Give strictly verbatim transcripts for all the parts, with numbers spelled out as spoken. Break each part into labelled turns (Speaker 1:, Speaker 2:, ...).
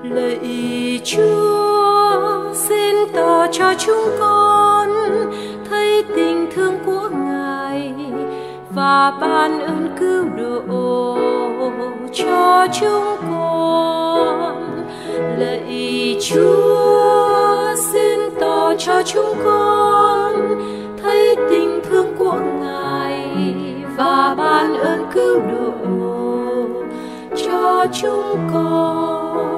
Speaker 1: Lạy Chúa, xin tỏ cho chúng con thấy tình thương của Ngài và ban ơn cứu độ cho chúng con. Lạy Chúa, xin tỏ cho chúng con thấy tình thương của Ngài và ban ơn cứu độ cho chúng con.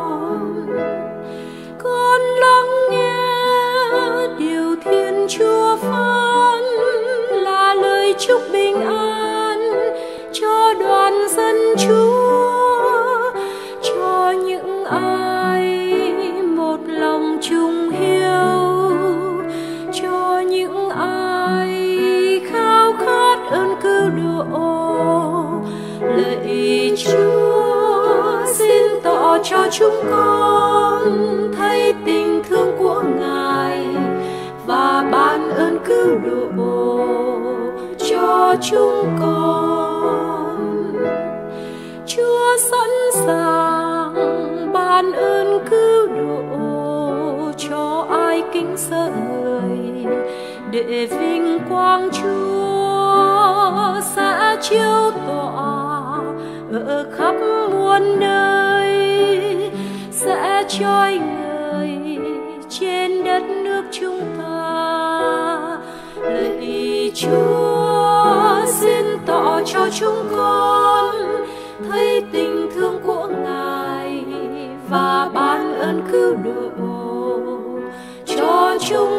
Speaker 1: Con lắng nghe điều Thiên Chúa phán là lời chúc bình an cho đoàn dân Chúa, cho những ai một lòng chung hiếu, cho những ai khao khát ơn cứu độ. Lạy Chúa, xin tỏ cho chúng con thấy tình thương của Ngài và ban ơn cứu độ cho chúng con. Chúa sẵn sàng ban ơn cứu độ cho ai kính sợ Người, để vinh quang Chúa sẽ chiếu tỏa ở khắp muôn nơi, sẽ choi người trên đất nước chúng ta. Lạy Chúa, xin tỏ cho chúng con thấy tình thương của Ngài và ban ơn cứu độ cho chúng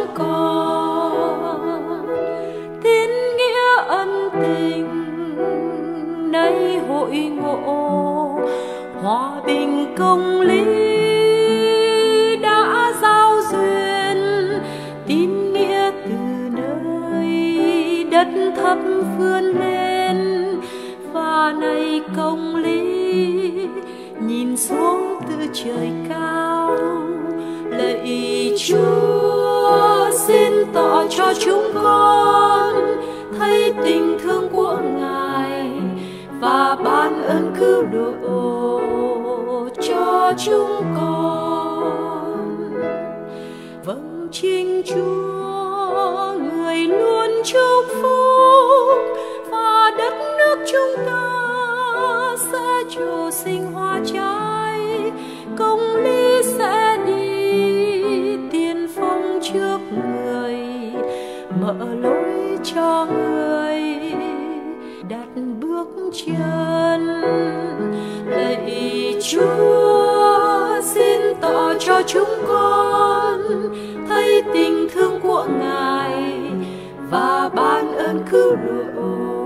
Speaker 1: con. Tín nghĩa ân tình nay hội ngộ, hòa bình công lý đã giao duyên. Tín nghĩa từ nơi đất thấp vươn lên, và này công lý nhìn xuống từ trời cao. Lạy Chúa, xin tỏ cho chúng con thấy tình thương của Ngài và ban ơn cứu độ cho chúng con. Vâng, chính Chúa Người luôn chúc phúc, và đất nước chúng ta sẽ trổ sinh hoa trái. Công lý sẽ đi tiên phong trước Người, mở lối cho Người đặt bước chân. Lạy Chúa, xin tỏ cho chúng con thấy tình thương của Ngài và ban ơn cứu độ